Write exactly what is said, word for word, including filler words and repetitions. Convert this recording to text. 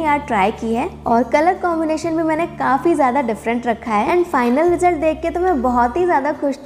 यार ट्राई की है और कलर कॉम्बिनेशन भी मैंने काफी ज्यादा डिफरेंट रखा है एंड फाइनल रिजल्ट देख के तो मैं बहुत ही ज्यादा खुश